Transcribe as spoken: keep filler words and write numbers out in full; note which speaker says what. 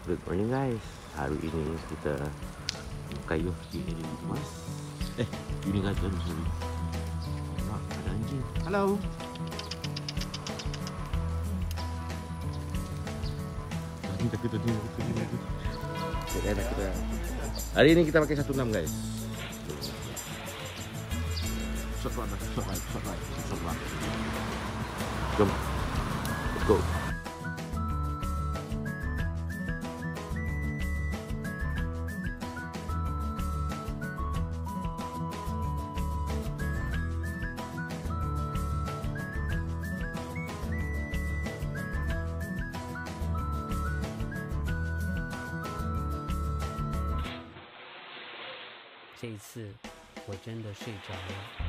Speaker 1: Good morning guys. Hari ini kita kayu di Mas. Eh, Unigarden sorry. Wah, ada anjing. Halo. Anjing takut tadi takut. Kita enak kita. Hari ini kita pakai satu enam guys. Shot right, shot right, shot right, shot right. Jom. Let's go.
Speaker 2: 这一次我真的睡着了。